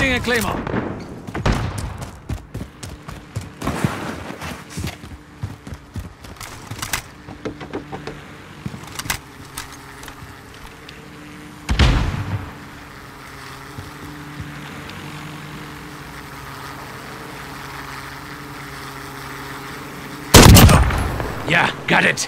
Setting a claymore. Yeah, got it.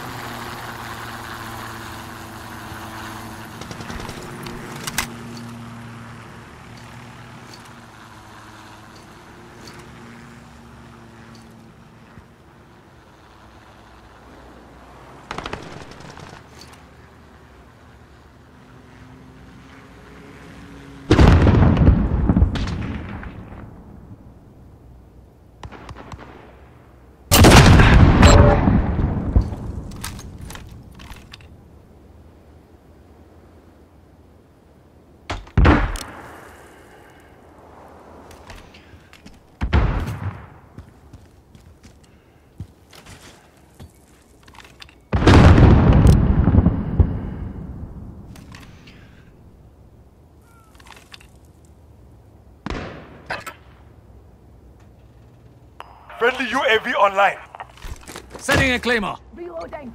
Friendly UAV online. Setting a claymore. Reloading.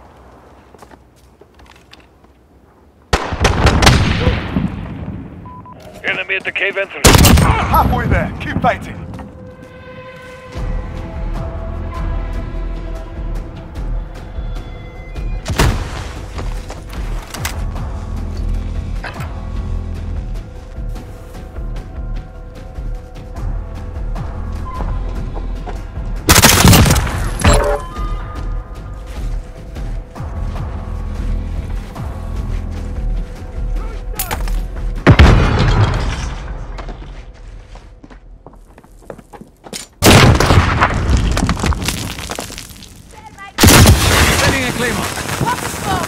Enemy at the cave entrance. Halfway there. Keep fighting. Setting a claymore. What's the smoke?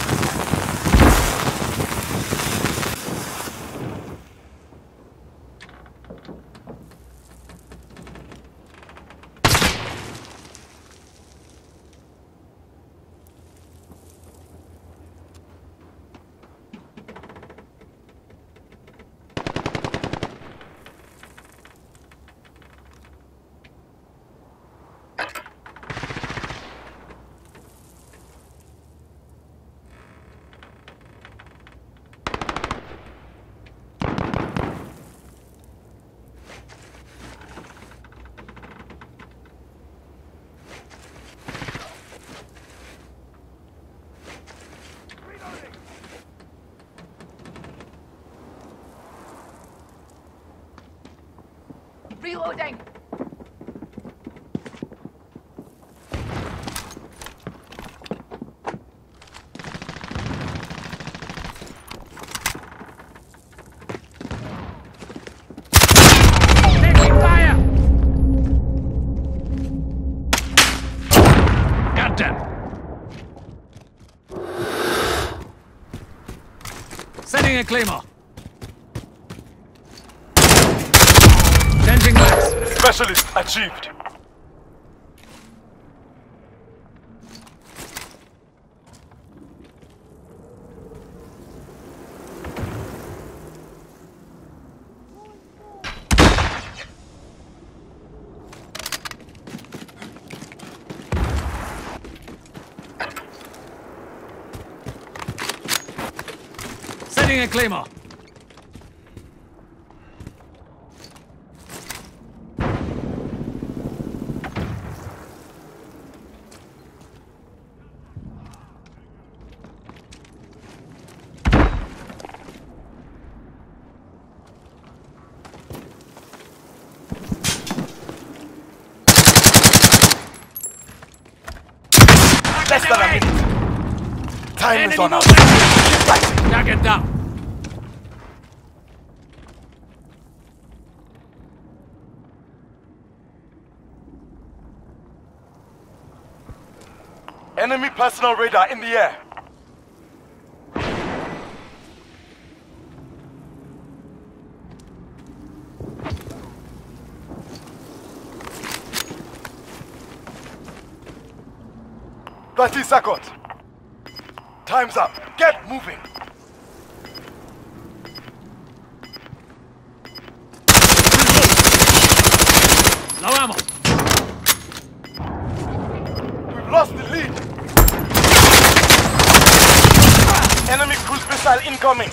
Reloading. Taking fire! Got them! Setting a claymore. Changing max. Specialist achieved. Setting a claymore. Less than a minute. Time is on us. Enemy Keep fighting. Target down. Enemy personal radar in the air. "30 seconds. Time's up. Get moving. Lost the lead. Enemy cruise missile incoming.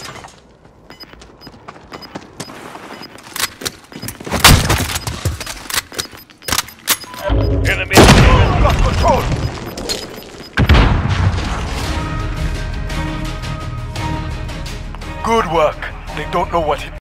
Enemy at the cave Lost control. Good work. They don't know what hit